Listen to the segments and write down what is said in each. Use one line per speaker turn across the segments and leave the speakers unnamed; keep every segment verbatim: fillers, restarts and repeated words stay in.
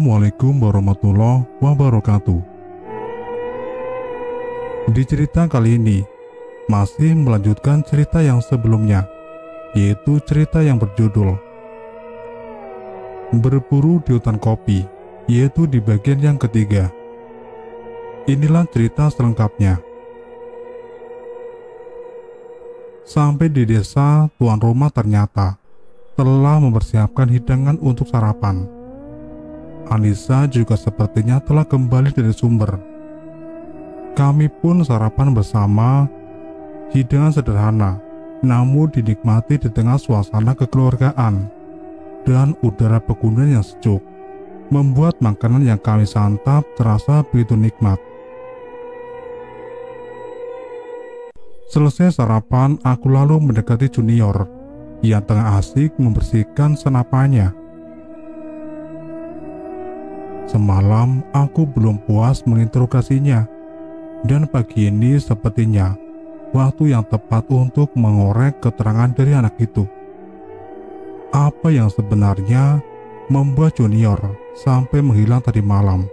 Assalamualaikum warahmatullahi wabarakatuh. Di cerita kali ini masih melanjutkan cerita yang sebelumnya, yaitu cerita yang berjudul Berburu di Hutan Kopi, yaitu di bagian yang ketiga. Inilah cerita selengkapnya. Sampai di desa, tuan rumah ternyata telah mempersiapkan hidangan untuk sarapan. Anissa juga sepertinya telah kembali dari sumber. Kami pun sarapan bersama. Hidangan sederhana, namun dinikmati di tengah suasana kekeluargaan dan udara pegunungan yang sejuk, membuat makanan yang kami santap terasa begitu nikmat. Selesai sarapan, aku lalu mendekati Junior yang tengah asik membersihkan senapannya. Semalam aku belum puas menginterogasinya, dan pagi ini sepertinya waktu yang tepat untuk mengorek keterangan dari anak itu. Apa yang sebenarnya membuat Junior sampai menghilang tadi malam?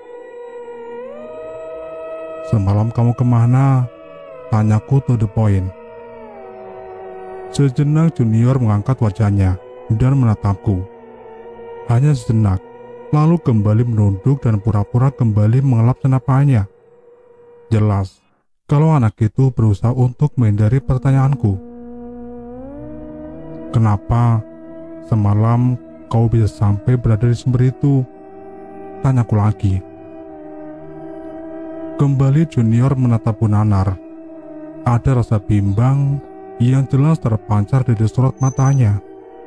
Semalam kamu kemana? Tanyaku to the point. Sejenak Junior mengangkat wajahnya dan menatapku. Hanya sejenak, lalu kembali menunduk dan pura-pura kembali mengelap senapannya. Jelas kalau anak itu berusaha untuk menghindari pertanyaanku. Kenapa semalam kau bisa sampai berada di sumber itu? Tanyaku lagi. Kembali Junior menatapku nanar. Ada rasa bimbang yang jelas terpancar dari sorot matanya.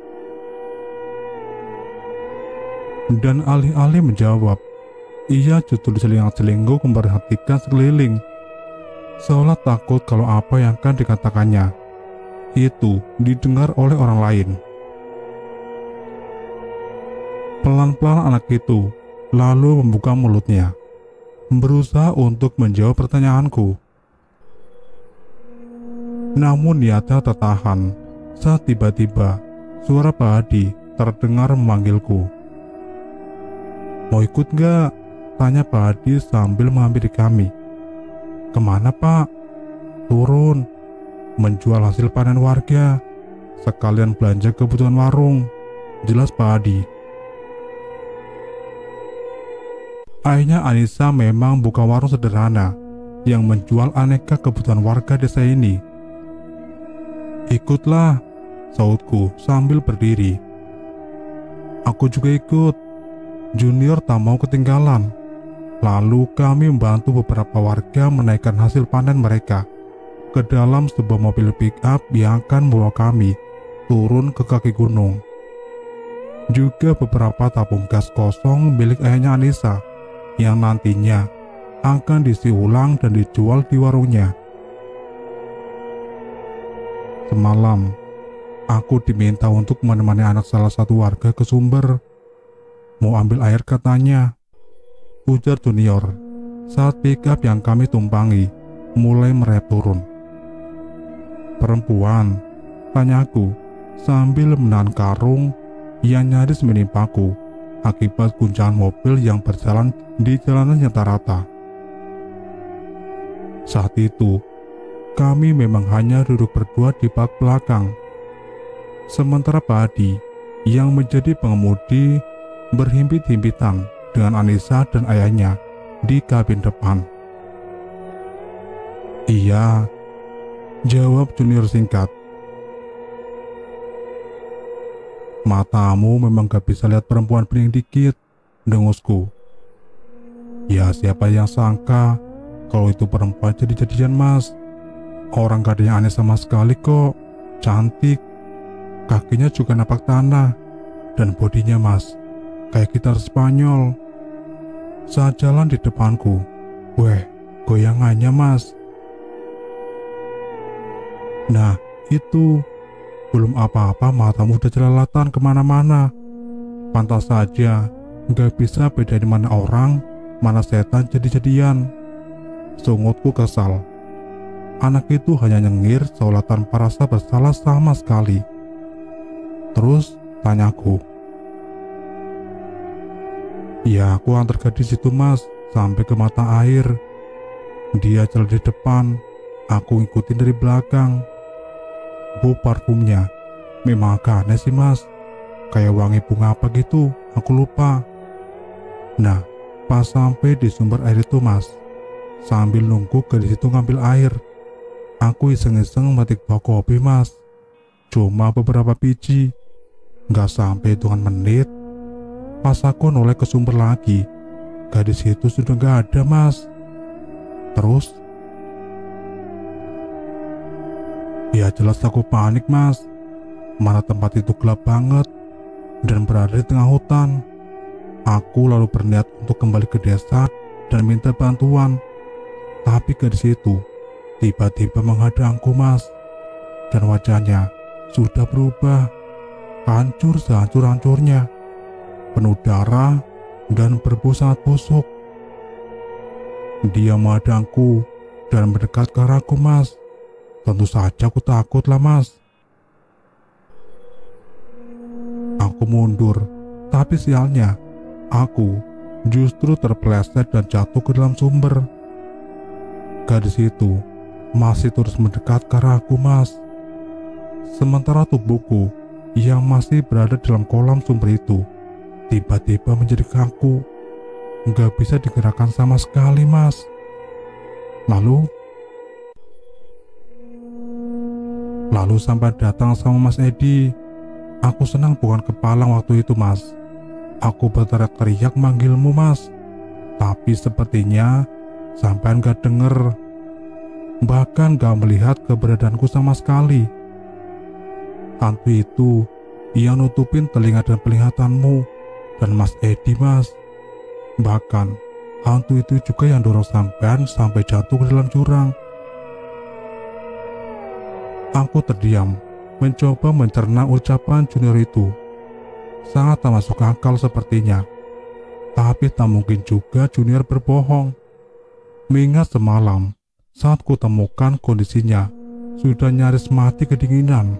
Dan alih-alih menjawab, ia justru selingang-selingkuh memperhatikan sekeliling, seolah takut kalau apa yang akan dikatakannya itu didengar oleh orang lain. Pelan-pelan anak itu lalu membuka mulutnya, berusaha untuk menjawab pertanyaanku. Namun niatnya tertahan saat tiba-tiba suara Pak Hadi terdengar memanggilku. Mau ikut gak? Tanya Pak Hadi sambil menghampiri kami. Kemana Pak? Turun, menjual hasil panen warga, sekalian belanja kebutuhan warung, jelas Pak Hadi. Ayahnya Anissa memang buka warung sederhana yang menjual aneka kebutuhan warga desa ini. Ikutlah, sautku sambil berdiri. Aku juga ikut. Junior tak mau ketinggalan. Lalu kami membantu beberapa warga menaikkan hasil panen mereka ke dalam sebuah mobil pick-up yang akan membawa kami turun ke kaki gunung. Juga beberapa tabung gas kosong milik ayahnya Anissa yang nantinya akan diisi ulang dan dijual di warungnya. Semalam, aku diminta untuk menemani anak salah satu warga ke sumber. Mau ambil air katanya, ujar Junior saat pick-up yang kami tumpangi mulai merayap turun. Perempuan, tanyaku sambil menahan karung yang nyaris menimpaku akibat guncangan mobil yang berjalan di jalanan yang tak rata. Saat itu, kami memang hanya duduk berdua di bak belakang. Sementara Pak Hadi yang menjadi pengemudi berhimpit-himpitan dengan Anissa dan ayahnya di kabin depan. Iya, jawab Junior singkat. Matamu memang gak bisa lihat perempuan bening dikit, dengusku. Ya siapa yang sangka kalau itu perempuan jadi-jadian mas. Orang gak ada yang aneh sama sekali kok. Cantik, kakinya juga napak tanah, dan bodinya mas kayak gitar Spanyol. Saat jalan di depanku, weh, goyangannya mas. Nah itu, belum apa-apa matamu udah jelalatan kemana-mana. Pantas saja gak bisa bedain mana orang, mana setan jadi-jadian. Sungutku kesal. Anak itu hanya nyengir seolah tanpa rasa bersalah sama sekali. Terus tanyaku, Ya, aku antar gadis itu mas sampai ke mata air. Dia jalan di depan, aku ngikutin dari belakang. Bu, parfumnya memang agak aneh sih mas, kayak wangi bunga apa gitu, aku lupa. Nah, pas sampai di sumber air itu mas, sambil nunggu gadis itu ngambil air, aku iseng-iseng metik buah kopi mas. Cuma beberapa biji. Gak sampai hitungan menit, pas aku noleh ke sumber lagi, gadis itu sudah gak ada mas. Terus ya jelas aku panik mas. Mana tempat itu gelap banget dan berada di tengah hutan. Aku lalu berniat untuk kembali ke desa dan minta bantuan. Tapi gadis itu tiba-tiba menghadangku mas, dan wajahnya sudah berubah, hancur sehancur-hancurnya, penuh darah dan berbau sangat busuk. Dia menghadangku dan mendekat ke arahku mas. Tentu saja aku takut lah mas. Aku mundur, tapi sialnya aku justru terpeleset dan jatuh ke dalam sumber. Gadis itu masih terus mendekat ke arahku mas. Sementara tubuhku yang masih berada dalam kolam sumber itu tiba-tiba menjadi kaku, nggak bisa digerakkan sama sekali mas. Lalu Lalu sampai datang sama Mas Edi. Aku senang bukan kepalang waktu itu mas. Aku berteriak-teriak manggilmu mas, tapi sepertinya sampean gak denger, bahkan gak melihat keberadaanku sama sekali. Hantu itu yang nutupin telinga dan penglihatanmu dan Mas Edi mas. Bahkan hantu itu juga yang dorong sampean sampai jatuh ke dalam jurang. Aku terdiam, mencoba mencerna ucapan junior itu. Sangat tak masuk akal sepertinya. Tapi tak mungkin juga junior berbohong. Mengingat semalam saat kutemukan kondisinya sudah nyaris mati kedinginan.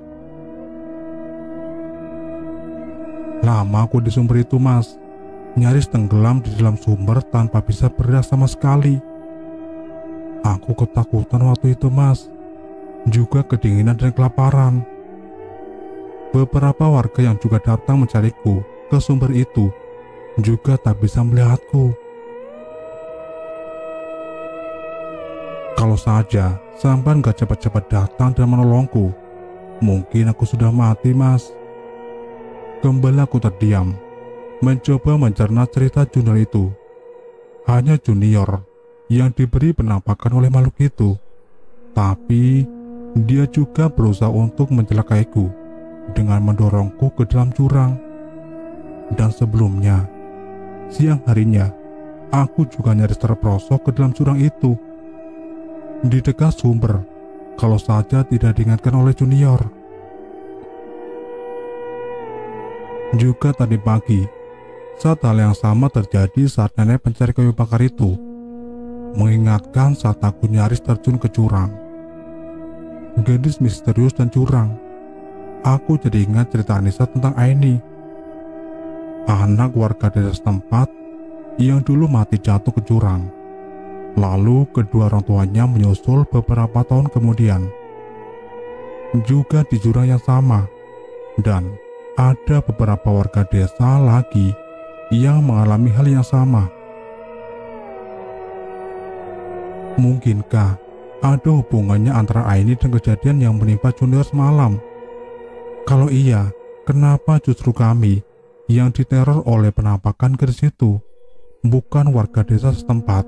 Lama aku di sumber itu mas, nyaris tenggelam di dalam sumber tanpa bisa bergerak sama sekali. Aku ketakutan waktu itu mas, juga kedinginan dan kelaparan. Beberapa warga yang juga datang mencariku ke sumber itu juga tak bisa melihatku. Kalau saja sampan gak cepat-cepat datang dan menolongku, mungkin aku sudah mati mas. Kembali aku terdiam, mencoba mencerna cerita junior itu. Hanya junior yang diberi penampakan oleh makhluk itu, tapi dia juga berusaha untuk mencelakaiku dengan mendorongku ke dalam jurang. Dan sebelumnya, siang harinya, aku juga nyaris terperosok ke dalam jurang itu, di dekat sumber, kalau saja tidak diingatkan oleh junior. Juga tadi pagi, saat hal yang sama terjadi saat nenek pencari kayu bakar itu mengingatkan saat aku nyaris terjun ke jurang. Gadis misterius dan curang. Aku jadi ingat cerita Anissa tentang Aini, anak warga desa setempat yang dulu mati jatuh ke jurang. Lalu kedua orang tuanya menyusul beberapa tahun kemudian, juga di jurang yang sama. Dan ada beberapa warga desa lagi yang mengalami hal yang sama. Mungkinkah ada hubungannya antara Aini dan kejadian yang menimpa junior semalam? Kalau iya, kenapa justru kami yang diteror oleh penampakan gadis itu, bukan warga desa setempat?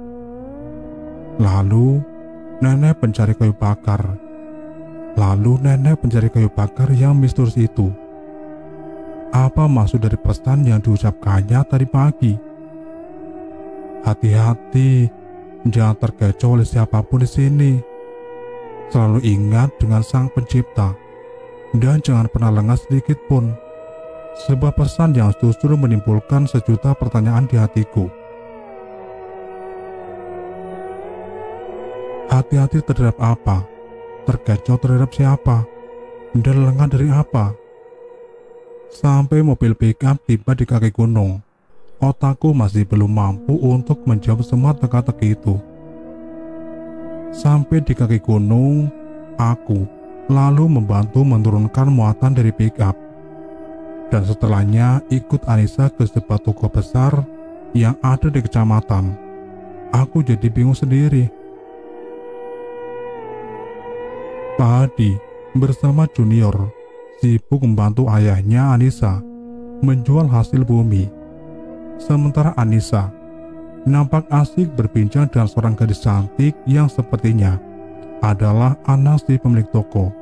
Lalu nenek pencari kayu bakar. Lalu nenek pencari kayu bakar yang misterius itu. Apa maksud dari pesan yang diucapkannya tadi pagi? Hati-hati, jangan terkecoh oleh siapapun di sini. Selalu ingat dengan Sang Pencipta, dan jangan pernah lengah sedikit pun. Sebuah pesan yang justru menimbulkan sejuta pertanyaan di hatiku. Hati-hati terhadap apa? Terkecoh terhadap siapa? Dan lengah dari apa? Sampai mobil pickup tiba di kaki gunung. otakku masih belum mampu untuk menjawab semua teka-teki itu. Sampai di kaki gunung, aku lalu membantu menurunkan muatan dari pick up. Dan setelahnya ikut Anissa ke sebuah toko besar yang ada di kecamatan. Aku jadi bingung sendiri. Pak Hadi bersama Junior sibuk membantu ayahnya Anissa menjual hasil bumi. Sementara Anissa nampak asik berbincang dengan seorang gadis cantik yang sepertinya adalah anak si pemilik toko.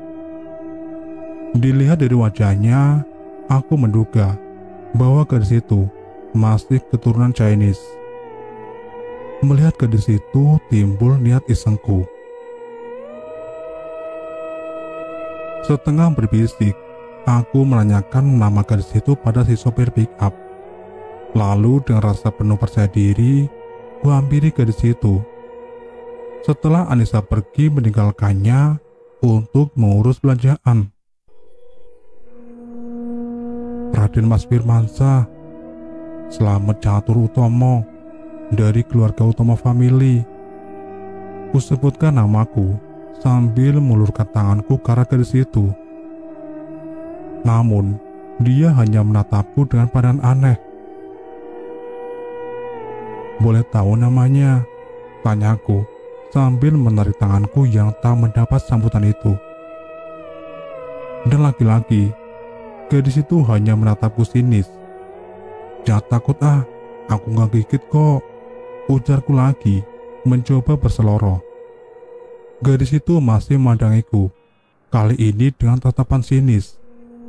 Dilihat dari wajahnya, aku menduga bahwa gadis itu masih keturunan Chinese. Melihat gadis itu, timbul niat isengku. Setengah berbisik, aku menanyakan nama gadis itu pada si sopir pick up. Lalu dengan rasa penuh percaya diri, ku hampiri gadis itu. Setelah Anissa pergi meninggalkannya untuk mengurus belanjaan. Raden Mas Firmansyah, Slamet Catur Utomo, dari keluarga Utomo Family. Kusebutkan namaku sambil mengulurkan tanganku ke arah gadis itu. Namun, dia hanya menatapku dengan pandangan aneh. Boleh tahu namanya? Tanyaku sambil menarik tanganku yang tak mendapat sambutan itu. Dan lagi-lagi, gadis itu hanya menatapku sinis. Jangan takut ah, aku gak gigit kok, ujarku lagi, mencoba berseloroh. Gadis itu masih memandangiku, kali ini dengan tatapan sinis.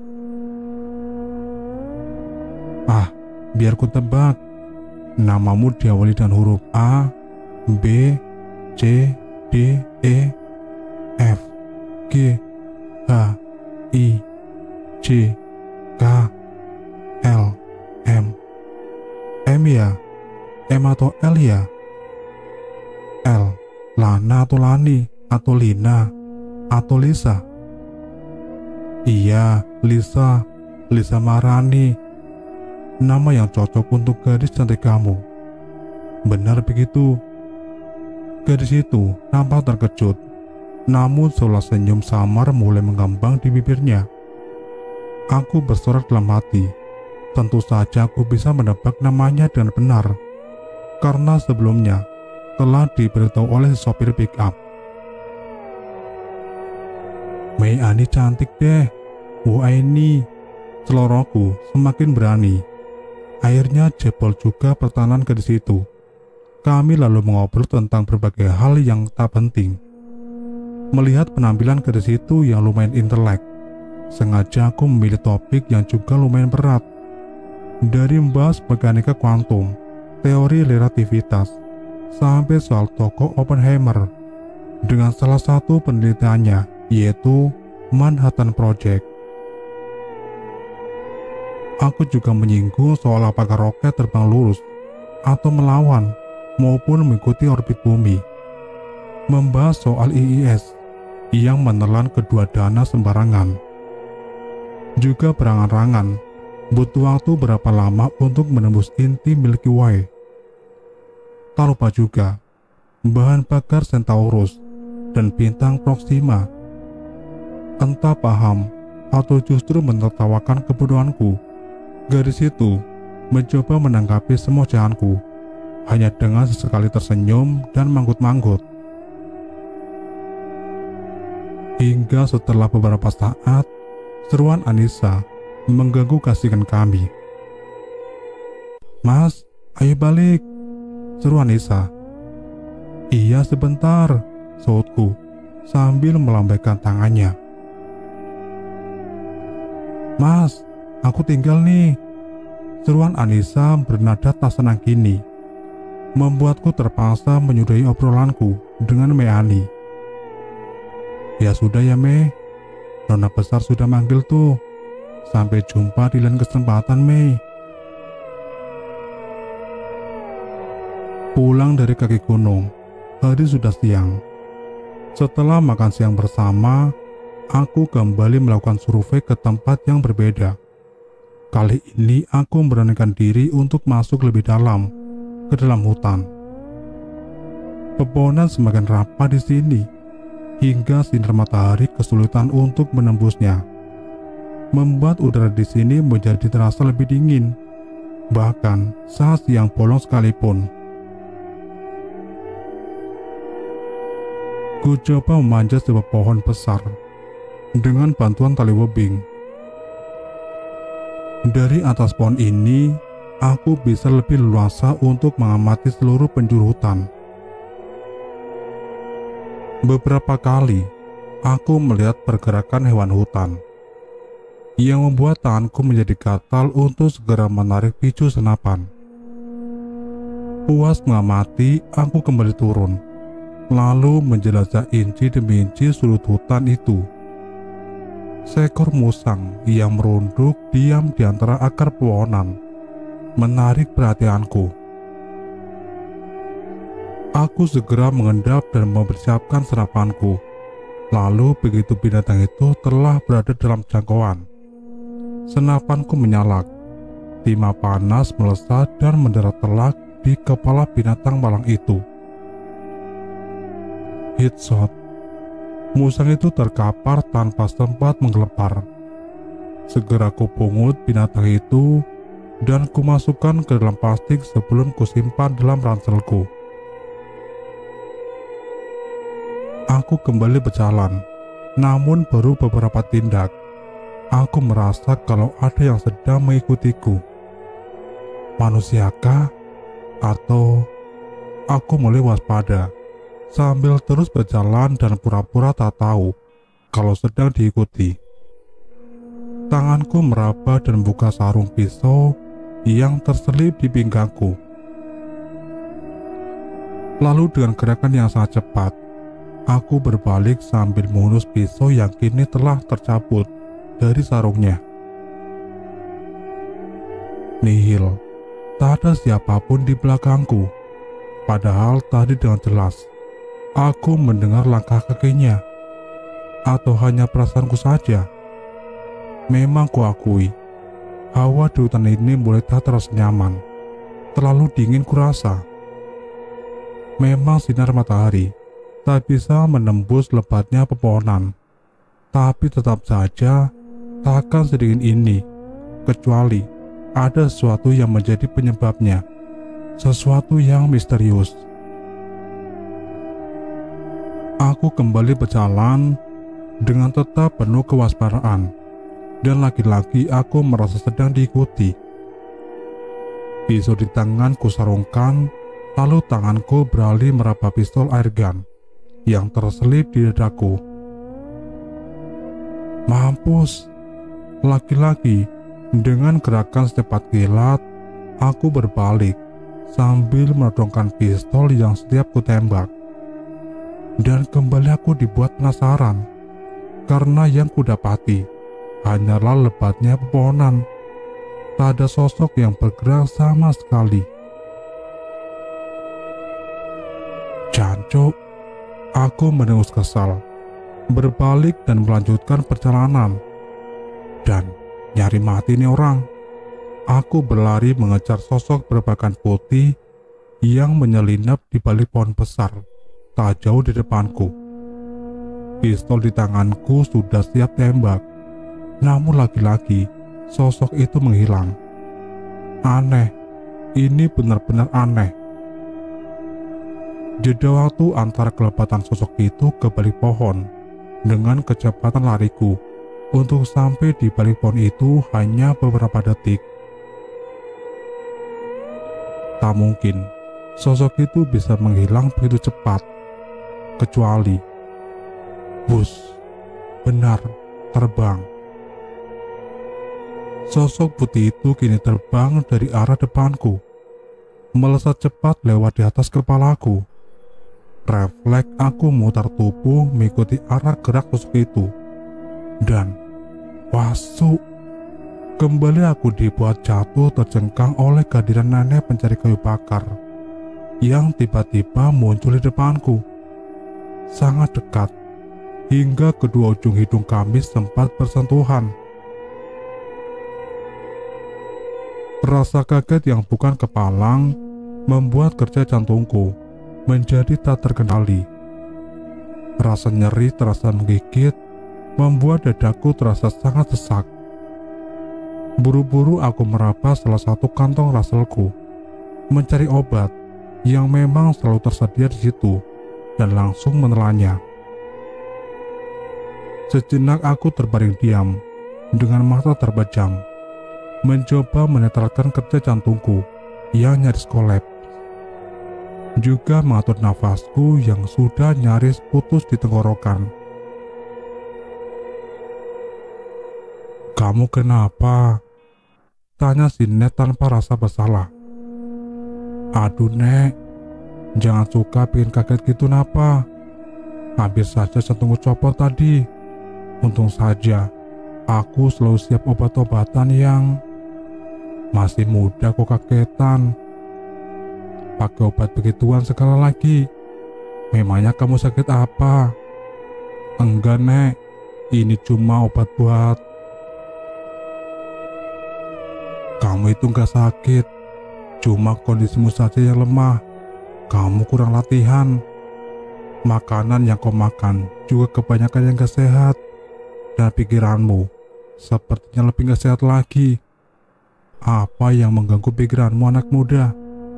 Ah, biar ku tebak, namamu diawali dengan huruf A, B, C, D, E, F, G, H, I, J, K, L, M. M ya? M atau L ya? L, Lana atau Lani, atau Lina, atau Lisa? Iya, Lisa, Lisa Marani. Nama yang cocok untuk gadis cantik kamu. Benar begitu. Gadis itu nampak terkejut, namun seolah senyum samar mulai mengembang di bibirnya. Aku bersorak dalam hati. Tentu saja aku bisa menebak namanya dengan benar, karena sebelumnya telah diberitahu oleh sopir pick up. Mei Ani cantik deh, Bu Aini. Seloroku semakin berani. Akhirnya jebol juga pertahanan gadis itu. Kami lalu mengobrol tentang berbagai hal yang tak penting. Melihat penampilan gadis itu yang lumayan intelek, sengaja aku memilih topik yang juga lumayan berat. Dari membahas mekanika kuantum, teori relativitas, sampai soal tokoh Oppenheimer, dengan salah satu penelitiannya yaitu Manhattan Project. Aku juga menyinggung soal apakah roket terbang lurus atau melawan maupun mengikuti orbit bumi. Membahas soal I I S yang menelan kedua dana sembarangan. Juga berangan-angan butuh waktu berapa lama untuk menembus inti Milky Way. Tak lupa juga bahan bakar Centaurus dan bintang Proxima. Entah paham atau justru menertawakan kebodohanku, gadis itu mencoba menanggapi semua ocehanku hanya dengan sesekali tersenyum dan manggut-manggut. Hingga setelah beberapa saat, seruan Anissa mengganggu kasihkan kami. Mas, ayo balik, seru Anissa. Iya sebentar, sahutku sambil melambaikan tangannya. Mas, aku tinggal nih, seruan Anissa bernada tak senang kini, membuatku terpaksa menyudahi obrolanku dengan Meani. Ya sudah ya Mei, Nona besar sudah manggil tuh. Sampai jumpa di lain kesempatan, Mei. Pulang dari kaki gunung, hari sudah siang. Setelah makan siang bersama, aku kembali melakukan survei ke tempat yang berbeda. Kali ini aku memberanikan diri untuk masuk lebih dalam ke dalam hutan. Pepohonan semakin rapat di sini, hingga sinar matahari kesulitan untuk menembusnya, membuat udara di sini menjadi terasa lebih dingin, bahkan saat siang bolong sekalipun. Ku coba memanjat sebuah pohon besar dengan bantuan tali webing. Dari atas pohon ini, aku bisa lebih leluasa untuk mengamati seluruh penjuru hutan. Beberapa kali, aku melihat pergerakan hewan hutan yang membuat tanganku menjadi gatal untuk segera menarik picu senapan. Puas mengamati, aku kembali turun, lalu menjelajah inci demi inci sudut hutan itu. Seekor musang yang merunduk diam di antara akar pepohonan menarik perhatianku. Aku segera mengendap dan mempersiapkan serapanku. Lalu begitu binatang itu telah berada dalam jangkauan, senapanku menyalak. Timah panas melesat dan mendarat telak di kepala binatang malang itu. Headshot. Musang itu terkapar tanpa sempat menggelepar. Segera kupungut binatang itu dan kumasukkan ke dalam plastik sebelum kusimpan dalam ranselku. Aku kembali berjalan, namun baru beberapa tindak, aku merasa kalau ada yang sedang mengikutiku. Manusiakah? Atau aku mulai waspada sambil terus berjalan dan pura-pura tak tahu kalau sedang diikuti. Tanganku meraba dan buka sarung pisau yang terselip di pinggangku. Lalu dengan gerakan yang sangat cepat, aku berbalik sambil menghunus pisau yang kini telah tercabut dari sarungnya. Nihil, tak ada siapapun di belakangku. Padahal tadi dengan jelas aku mendengar langkah kakinya. Atau hanya perasaanku saja? Memang kuakui, hawa di hutan ini mulai tak terasa nyaman. Terlalu dingin kurasa. Memang sinar matahari tak bisa menembus lebatnya pepohonan, tapi tetap saja takkan sedingin ini, kecuali ada sesuatu yang menjadi penyebabnya, sesuatu yang misterius. Aku kembali berjalan dengan tetap penuh kewaspadaan, dan lagi-lagi aku merasa sedang diikuti. Pisau di tangan kusarungkan, lalu tanganku beralih meraba pistol airgun yang terselip di dadaku. Mampus! Lagi-lagi, dengan gerakan secepat kilat, aku berbalik sambil menodongkan pistol yang setiap kutembak. Dan kembali aku dibuat penasaran, karena yang kudapati hanyalah lebatnya pepohonan. Tak ada sosok yang bergerak sama sekali. Jancuk, aku mendengus kesal, berbalik dan melanjutkan perjalanan. Dan nyari mati nih orang. Aku berlari mengejar sosok berpakaian putih yang menyelinap di balik pohon besar tak jauh di depanku. Pistol di tanganku sudah siap tembak, namun lagi-lagi sosok itu menghilang. Aneh, ini benar-benar aneh. Jeda waktu antara kelebatan sosok itu ke balik pohon. Dengan kecepatan lariku untuk sampai di balik pohon itu hanya beberapa detik. Tak mungkin sosok itu bisa menghilang begitu cepat. Kecuali, bus, benar, terbang. Sosok putih itu kini terbang dari arah depanku, melesat cepat lewat di atas kepalaku. Refleks aku memutar tubuh mengikuti arah gerak sosok itu. Dan, wasuk, kembali aku dibuat jatuh terjengkang oleh kehadiran nenek pencari kayu bakar yang tiba-tiba muncul di depanku. Sangat dekat, hingga kedua ujung hidung kami sempat bersentuhan. Rasa kaget yang bukan kepalang membuat kerja jantungku menjadi tak terkendali. Rasa nyeri terasa menggigit, membuat dadaku terasa sangat sesak. Buru-buru aku meraba salah satu kantong raselku, mencari obat yang memang selalu tersedia di situ, dan langsung menelannya. Sejenak aku terbaring diam, dengan mata terpejam, mencoba menetralkan kerja jantungku yang nyaris kolaps, juga mengatur nafasku yang sudah nyaris putus di tenggorokan. "Kamu kenapa?" tanya si Nek tanpa rasa bersalah. "Aduh Nek, jangan suka bikin kaget gitu napa. Hampir saja jantungku copot tadi. Untung saja aku selalu siap obat-obatan yang..." "Masih muda kok kagetan. Pakai obat begituan segala lagi. Memangnya kamu sakit apa?" "Enggak Nek, ini cuma obat buat..." "Kamu itu enggak sakit, cuma kondisimu saja yang lemah. Kamu kurang latihan. Makanan yang kau makan juga kebanyakan yang gak sehat. Dan pikiranmu sepertinya lebih gak sehat lagi. Apa yang mengganggu pikiranmu anak muda?"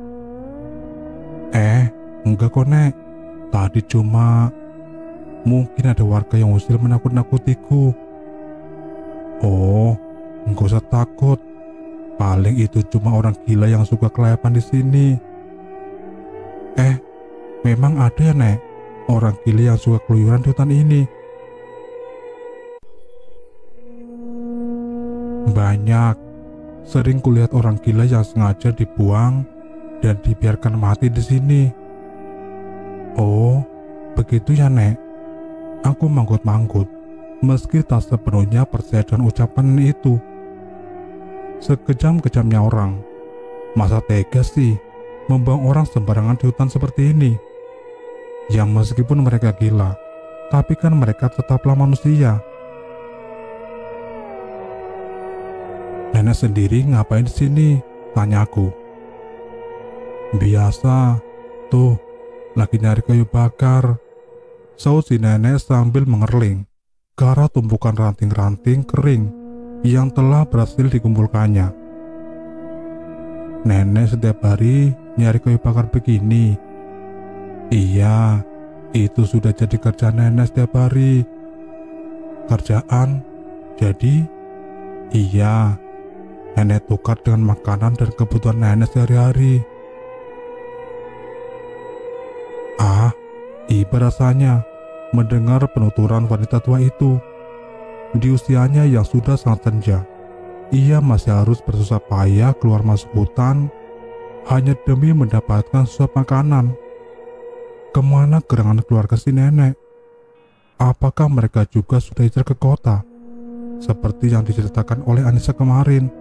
"Eh, enggak kok Nek. Tadi cuma... mungkin ada warga yang usil menakut-nakutiku." "Oh, enggak usah takut. Paling itu cuma orang gila yang suka kelayapan di sini." "Eh, memang ada ya Nek, orang gila yang suka keluyuran di hutan ini?" "Banyak. Sering kulihat orang gila yang sengaja dibuang dan dibiarkan mati di sini." "Oh, begitu ya Nek." Aku manggut-manggut, meski tak sepenuhnya percaya dengan ucapan itu. Sekejam-kejamnya orang, masa tega sih membuang orang sembarangan di hutan seperti ini? Yang meskipun mereka gila, tapi kan mereka tetaplah manusia. "Nenek sendiri ngapain di sini?" tanyaku. "Biasa, tuh, lagi nyari kayu bakar," sahut si nenek sambil mengerling ke arah tumpukan ranting-ranting kering yang telah berhasil dikumpulkannya. "Nenek setiap hari nyari kayu bakar begini?" "Iya, itu sudah jadi kerjaan nenek setiap hari." "Kerjaan? Jadi?" "Iya, nenek tukar dengan makanan dan kebutuhan nenek sehari-hari." Ah, iba rasanya mendengar penuturan wanita tua itu. Di usianya yang sudah sangat senja, ia masih harus bersusah payah keluar masuk hutan hanya demi mendapatkan suap makanan. Kemana gerangan keluarga si nenek? Apakah mereka juga sudah hijrah ke kota, seperti yang diceritakan oleh Anissa kemarin?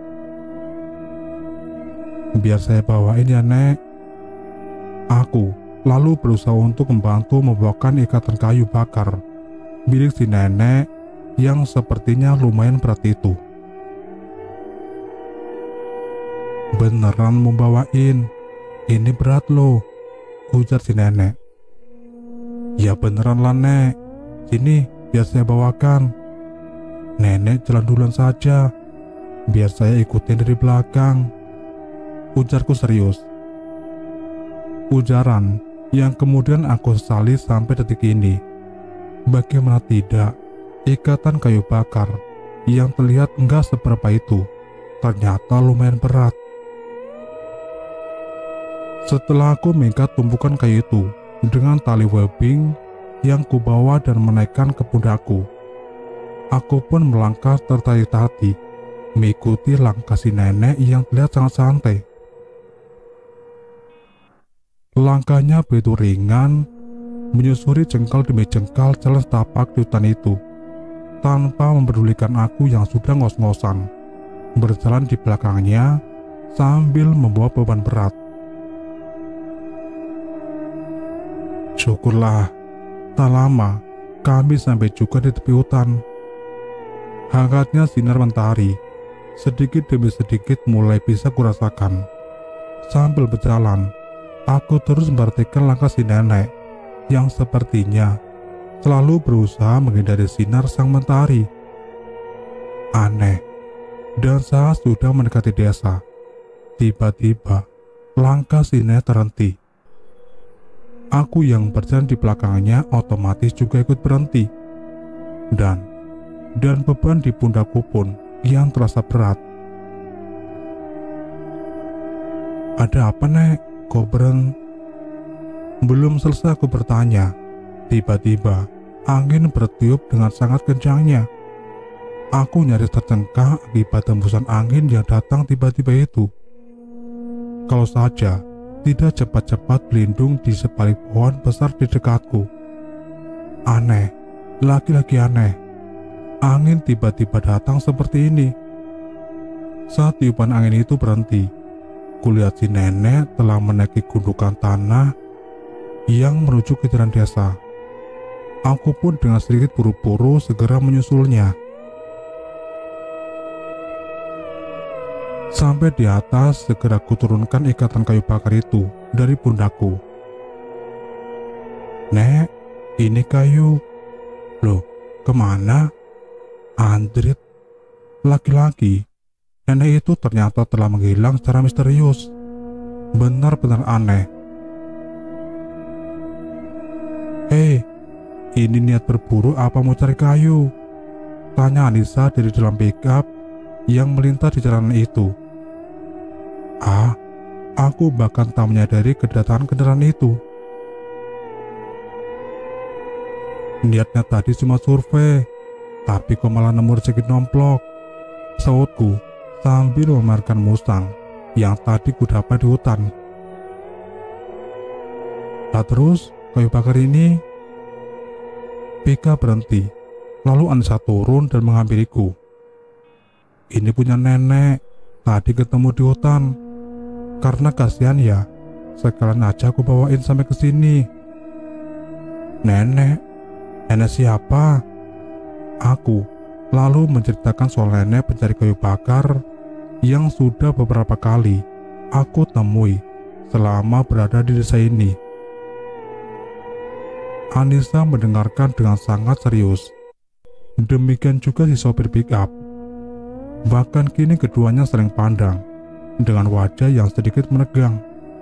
"Biar saya bawain ya Nek." Aku lalu berusaha untuk membantu membawakan ikatan kayu bakar milik si nenek yang sepertinya lumayan berat itu. "Beneran mau bawain? Ini berat loh," ujar si nenek. "Ya beneran lah Nek. Sini biar saya bawakan." "Nenek jalan duluan saja, biar saya ikutin dari belakang," ujarku serius. Ujaran yang kemudian aku sesali sampai detik ini. Bagaimana tidak, ikatan kayu bakar yang terlihat enggak seberapa itu ternyata lumayan berat. Setelah aku mengikat tumpukan kayu itu dengan tali webbing yang kubawa dan menaikkan ke pundakku, aku pun melangkah tertati-tati mengikuti langkah si nenek yang terlihat sangat santai. Langkahnya begitu ringan, menyusuri jengkal demi jengkal jalan setapak di hutan itu, tanpa mempedulikan aku yang sudah ngos-ngosan berjalan di belakangnya sambil membawa beban berat. Syukurlah, tak lama kami sampai juga di tepi hutan. Hangatnya sinar mentari sedikit demi sedikit mulai bisa kurasakan. Sambil berjalan, aku terus memperhatikan langkah si nenek yang sepertinya selalu berusaha menghindari sinar sang mentari. Aneh, dan saat sudah mendekati desa, tiba-tiba langkah si nenek terhenti. Aku yang berjalan di belakangnya otomatis juga ikut berhenti. Dan dan beban di pundakku pun yang terasa berat. Ada apa, Nek? Kok beren? Belum selesai aku bertanya, tiba-tiba angin bertiup dengan sangat kencangnya. Aku nyaris tercengkak akibat tembusan angin yang datang tiba-tiba itu. Kalau saja tidak cepat-cepat berlindung di sebalik pohon besar di dekatku. Aneh, lagi-lagi aneh. Angin tiba-tiba datang seperti ini. Saat tiupan angin itu berhenti, kulihat si nenek telah menaiki gundukan tanah yang menuju ke jalan desa. Aku pun dengan sedikit buru-buru segera menyusulnya. Sampai di atas, segera kuturunkan ikatan kayu bakar itu dari pundakku. Nek, ini kayu. Loh, kemana? Anjrit, laki-laki. Nenek itu ternyata telah menghilang secara misterius. Benar-benar aneh. Hei, ini niat berburu apa mau cari kayu? Tanya Anissa dari dalam pickup yang melintas di jalanan itu. Ah, aku bahkan tak menyadari kedatangan kendaraan itu. Niatnya tadi cuma survei, tapi kok malah nemu rezeki nomplok, sautku sambil memamerkan musang yang tadi kudapat di hutan. Lah terus, kayu bakar ini? Pika berhenti, lalu Anissa turun dan menghampiriku. Ini punya nenek, tadi ketemu di hutan. Karena kasihan ya, sekalian aja aku bawain sampai ke sini. Nenek? Nenek siapa? Aku lalu menceritakan soal nenek pencari kayu bakar yang sudah beberapa kali aku temui selama berada di desa ini. Anissa mendengarkan dengan sangat serius. Demikian juga si sopir pickup. Bahkan kini keduanya saling pandang dengan wajah yang sedikit menegang.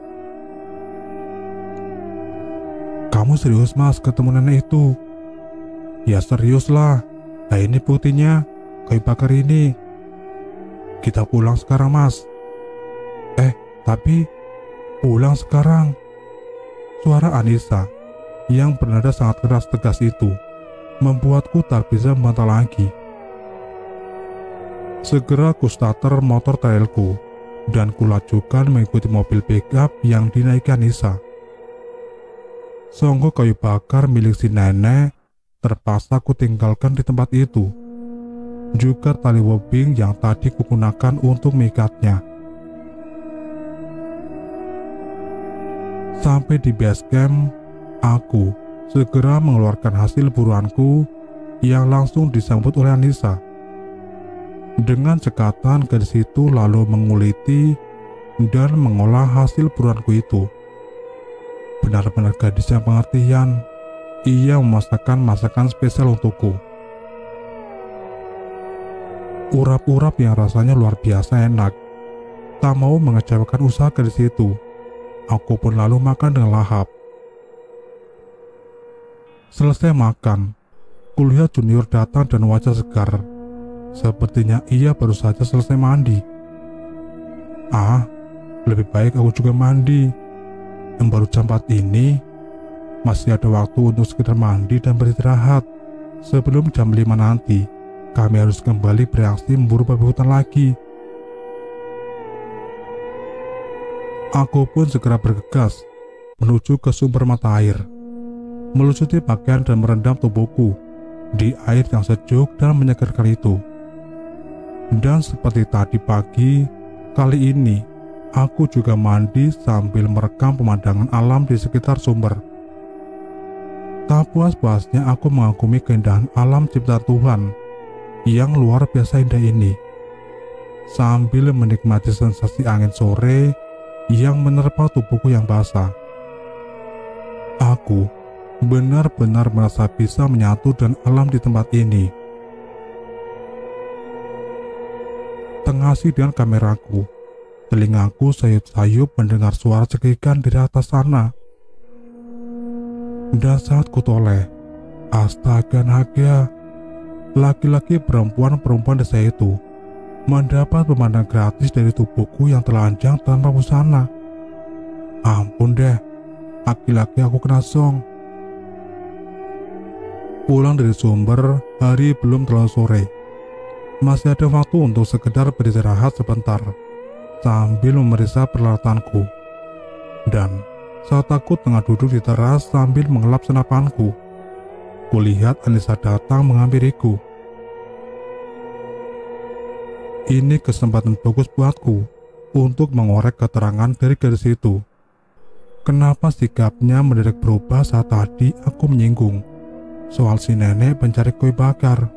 Kamu serius, Mas, ketemu nenek itu? Ya serius lah. Nah ini buktinya, kayu bakar ini. Kita pulang sekarang, Mas. Eh, tapi pulang sekarang. Suara Anissa yang bernada sangat keras tegas itu membuatku tak bisa membantah lagi. Segera ku starter motor trailku dan kulajukan mengikuti mobil pickup yang dinaiki Anissa. Songgok kayu bakar milik si nenek terpaksa ku tinggalkan di tempat itu. Juga tali webing yang tadi kugunakan untuk mengikatnya. Sampai di base camp, aku segera mengeluarkan hasil buruanku yang langsung disambut oleh Anissa. Dengan cekatan ke situ lalu menguliti dan mengolah hasil buruanku itu. Benar-benar gadis yang pengertian. Ia memasakkan masakan spesial untukku. Urap-urap yang rasanya luar biasa enak. Tak mau mengecewakan usaha gadis itu, aku pun lalu makan dengan lahap. Selesai makan, kulihat Junior datang dan wajah segar. Sepertinya ia baru saja selesai mandi. Ah, lebih baik aku juga mandi. Yang baru jam empat ini, masih ada waktu untuk sekedar mandi dan beristirahat. Sebelum jam lima nanti, kami harus kembali bereaksi memburu babi hutan lagi. Aku pun segera bergegas menuju ke sumber mata air, melucuti pakaian dan merendam tubuhku di air yang sejuk dan menyegarkan itu. Dan seperti tadi pagi, kali ini aku juga mandi sambil merekam pemandangan alam di sekitar sumber. Tak puas-puasnya aku mengagumi keindahan alam ciptaan Tuhan yang luar biasa indah ini. sambil menikmati sensasi angin sore yang menerpa tubuhku yang basah. Aku benar-benar merasa bisa menyatu dengan alam di tempat ini. Tengasi dengan kameraku, telingaku sayup-sayup mendengar suara cekikan dari atas sana. Dan saat kutoleh, astaga naga, laki-laki perempuan-perempuan desa itu mendapat pemandangan gratis dari tubuhku yang telanjang tanpa busana. Ampun deh, laki-laki aku kena song. Pulang dari Sumber, hari belum terlalu sore. Masih ada waktu untuk sekedar beristirahat sebentar sambil memeriksa peralatanku. Dan saat aku tengah duduk di teras sambil mengelap senapanku, kulihat Anissa datang menghampiriku. Ini kesempatan bagus buatku untuk mengorek keterangan dari gadis itu. Kenapa sikapnya mendadak berubah saat tadi aku menyinggung soal si nenek pencari kue bakar?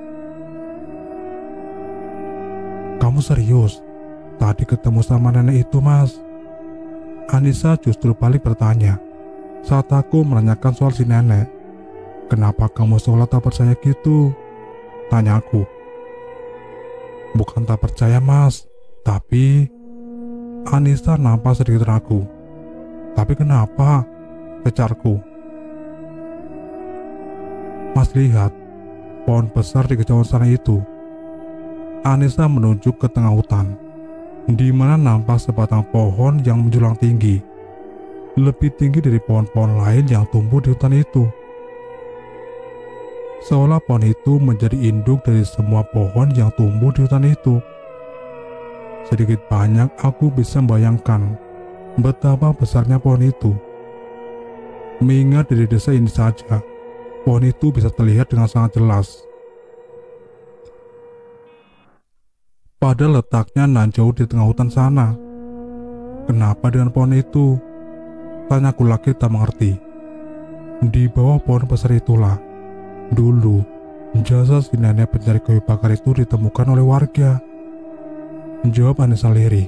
Kamu serius? Tadi ketemu sama nenek itu, Mas? Anissa justru balik bertanya saat aku menanyakan soal si nenek. Kenapa kamu seolah tak percaya gitu? Tanyaku. Bukan tak percaya, Mas, tapi... Anissa nampak sedikit ragu. Tapi kenapa? Kecarku. Mas lihat, pohon besar di kejauhan sana itu. Anissa menunjuk ke tengah hutan, di mana nampak sebatang pohon yang menjulang tinggi, lebih tinggi dari pohon-pohon lain yang tumbuh di hutan itu. Seolah pohon itu menjadi induk dari semua pohon yang tumbuh di hutan itu. Sedikit banyak aku bisa membayangkan betapa besarnya pohon itu. Mengingat dari desa ini saja, pohon itu bisa terlihat dengan sangat jelas. Pada letaknya nan jauh di tengah hutan sana. Kenapa dengan pohon itu? Tanyaku lagi tak mengerti. Di bawah pohon besar itulah dulu jasad si nenek pencari kayu bakar itu ditemukan oleh warga. Jawab Anissa lirih.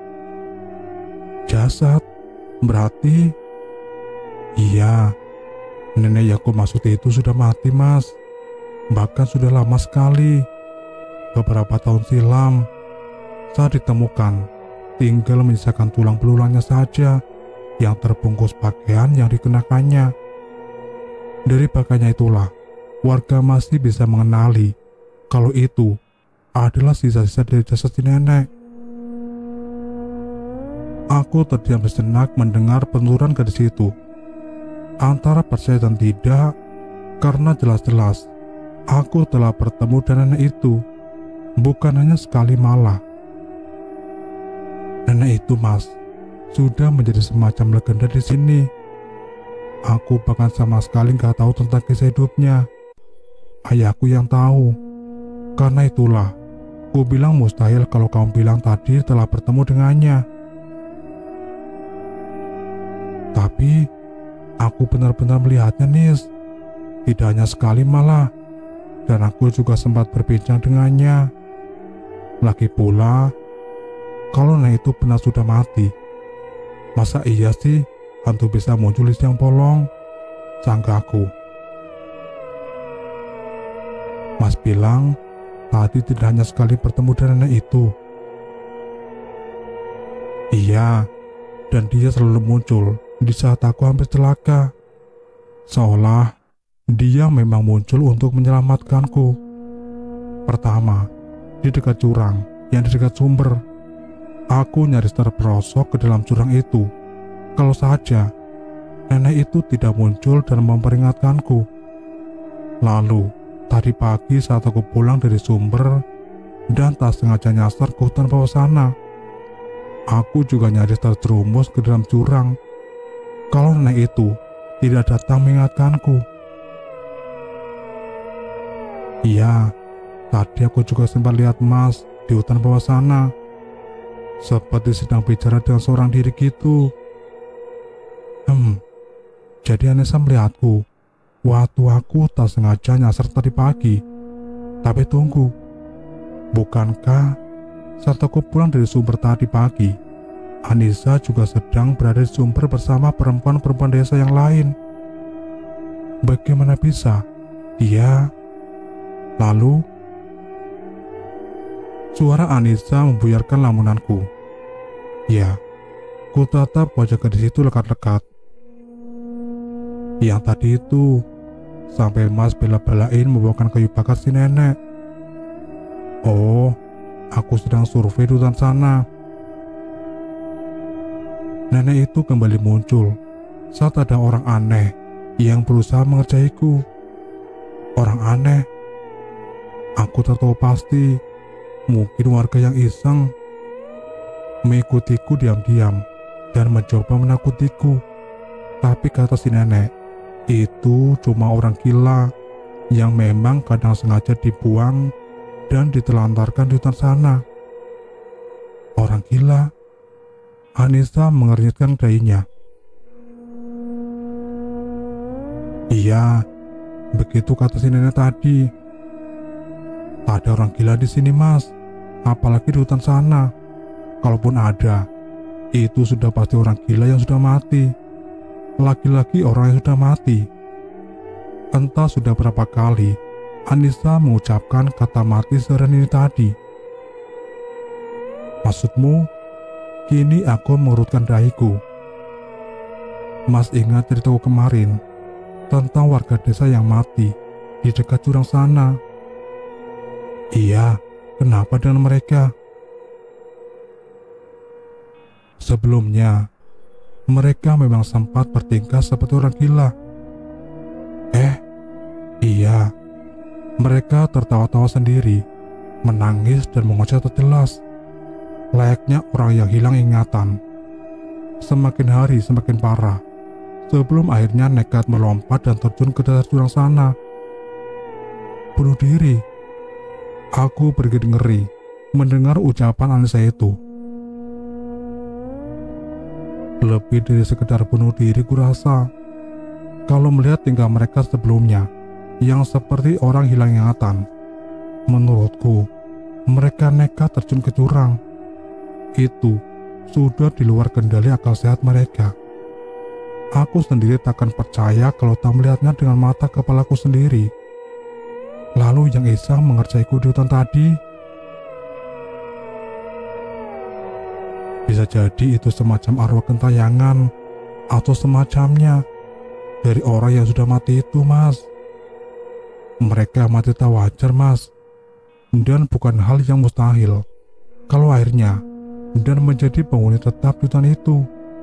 Jasad? Berarti? Iya, nenek yang aku maksud itu sudah mati, Mas. Bahkan sudah lama sekali. Beberapa tahun silam, saat ditemukan, tinggal menyisakan tulang belulangnya saja yang terbungkus pakaian yang dikenakannya. Dari pakaiannya itulah, warga masih bisa mengenali kalau itu adalah sisa-sisa dari jasad si nenek. Aku terdiam sejenak mendengar penuturan gadis itu. Antara percaya dan tidak, karena jelas-jelas aku telah bertemu dengan nenek itu. Bukan hanya sekali malah. Nenek itu, Mas, sudah menjadi semacam legenda di sini. Aku bahkan sama sekali nggak tahu tentang kisah hidupnya. Ayahku yang tahu. Karena itulah, ku bilang mustahil kalau kamu bilang tadi telah bertemu dengannya. Tapi, aku benar-benar melihatnya, Nis. Tidak hanya sekali malah. Dan aku juga sempat berbincang dengannya. Lagi pula, kalau nenek itu benar sudah mati, masa iya sih hantu bisa muncul di siang bolong? Sanggaku. Mas bilang tadi tidak hanya sekali bertemu dengan nenek itu. Iya, dan dia selalu muncul di saat aku hampir celaka. Seolah dia memang muncul untuk menyelamatkanku. Pertama, di dekat jurang yang di dekat sumber. Aku nyaris terperosok ke dalam jurang itu. Kalau saja nenek itu tidak muncul dan memperingatkanku. Lalu, tadi pagi saat aku pulang dari sumber dan tak sengaja nyasar ke hutan bawah sana, aku juga nyaris terjerumus ke dalam jurang. Kalau nenek itu tidak datang mengingatkanku. Iya, tadi aku juga sempat lihat Mas di hutan bawah sana, seperti sedang bicara dengan seorang diri gitu. Hmm, jadi Anissa melihatku waktu aku tak sengaja nyasar tadi pagi. Tapi tunggu, bukankah Saat aku pulang dari sumber tadi pagi, Anissa juga sedang berada di sumber bersama perempuan-perempuan desa yang lain. Bagaimana bisa dia? Lalu suara Anissa membuyarkan lamunanku. Ya, ku tatap wajahnya di situ lekat-lekat. Yang tadi itu, sampai Mas bela-belain membawakan kayu bakar si nenek. Oh, aku sedang survei di hutan sana. Nenek itu kembali muncul saat ada orang aneh yang berusaha mengerjaiku. Orang aneh? Aku tak tahu pasti, mungkin warga yang iseng mengikutiku diam-diam dan mencoba menakutiku. Tapi kata si nenek, itu cuma orang gila yang memang kadang sengaja dibuang dan ditelantarkan di hutan sana. Orang gila? Anissa mengernyitkan dahinya. Iya, begitu kata si nenek tadi. Tak ada orang gila di sini, Mas. Apalagi di hutan sana. Kalaupun ada, itu sudah pasti orang gila yang sudah mati. Lagi-lagi orang yang sudah mati. Entah sudah berapa kali Anissa mengucapkan kata mati seren ini tadi. Maksudmu? Kini aku mengurutkan dahiku. Mas ingat ceritaku kemarin tentang warga desa yang mati di dekat jurang sana. Iya, kenapa dengan mereka? Sebelumnya, mereka memang sempat bertingkah seperti orang gila. Eh, iya, mereka tertawa-tawa sendiri, menangis dan mengoceh tak jelas, layaknya orang yang hilang ingatan. Semakin hari semakin parah, sebelum akhirnya nekat melompat dan terjun ke dasar jurang sana. Bunuh diri. Aku bergidik ngeri mendengar ucapan Anissa itu. Lebih dari sekedar bunuh diri kurasa. Kalau melihat tingkah mereka sebelumnya yang seperti orang hilang ingatan, menurutku mereka nekat terjun ke jurang. Itu sudah di luar kendali akal sehat mereka. Aku sendiri takkan percaya kalau tak melihatnya dengan mata kepalaku sendiri. Lalu yang iseng mengerjaiku di hutan tadi, bisa jadi itu semacam arwah gentayangan atau semacamnya dari orang yang sudah mati itu, Mas. Mereka mati tak wajar, Mas, dan bukan hal yang mustahil kalau akhirnya dan menjadi penghuni tetap di hutan itu.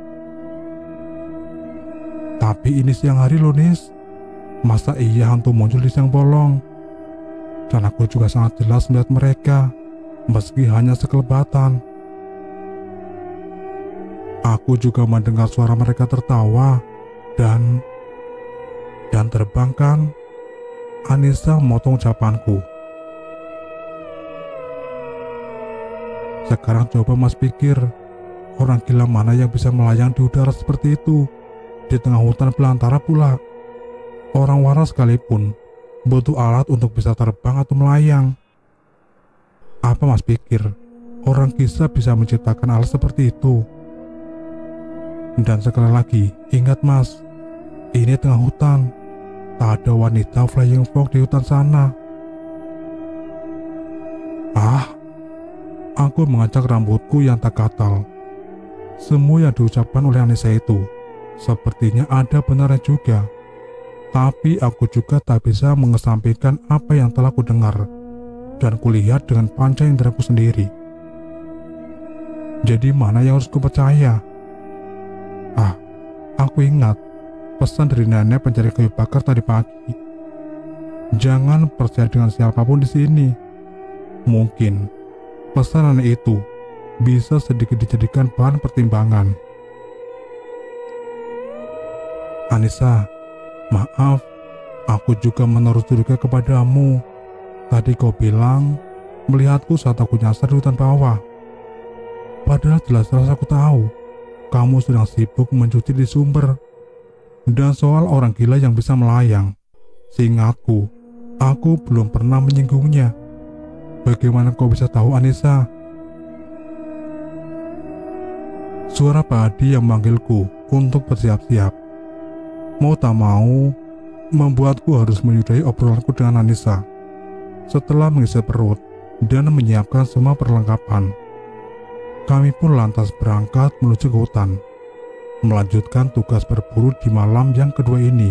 Tapi ini siang hari loh, Nis. Masa iya hantu muncul di siang bolong? Dan aku juga sangat jelas melihat mereka, meski hanya sekelebatan. Aku juga mendengar suara mereka tertawa dan dan terbang kan? Anissa memotong ucapanku. Sekarang coba Mas pikir, orang gila mana yang bisa melayang di udara seperti itu, di tengah hutan belantara pula. Orang waras sekalipun butuh alat untuk bisa terbang atau melayang. Apa Mas pikir orang gila bisa menciptakan alat seperti itu? Dan sekali lagi, ingat Mas, ini tengah hutan. Tak ada wanita flying fox di hutan sana. Ah, aku mengacak rambutku yang tak gatal. Semua yang diucapkan oleh Anissa itu sepertinya ada benarnya juga. Tapi aku juga tak bisa mengesampingkan apa yang telah kudengar dan kulihat dengan panca inderaku sendiri. Jadi mana yang harus kupercaya? Ah, aku ingat pesan dari nenek pencari kayu bakar tadi pagi. Jangan percaya dengan siapapun di sini. Mungkin pesan nenek itu bisa sedikit dijadikan bahan pertimbangan. Anissa, maaf, aku juga menaruh curiga kepadamu. Tadi kau bilang melihatku saat aku nyasar di hutan bawah. Padahal jelas-jelas aku tahu kamu sedang sibuk mencuci di sumber. Dan soal orang gila yang bisa melayang, seingatku, aku belum pernah menyinggungnya. Bagaimana kau bisa tahu, Anissa? Suara Pak Adi yang memanggilku untuk bersiap-siap. Mau tak mau, membuatku harus menyudahi obrolanku dengan Anissa. Setelah mengisi perut dan menyiapkan semua perlengkapan, kami pun lantas berangkat menuju ke hutan, melanjutkan tugas berburu di malam yang kedua ini.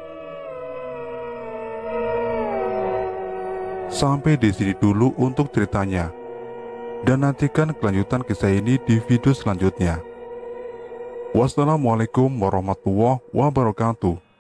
Sampai di sini dulu untuk ceritanya, dan nantikan kelanjutan kisah ini di video selanjutnya. Wassalamualaikum warahmatullahi wabarakatuh.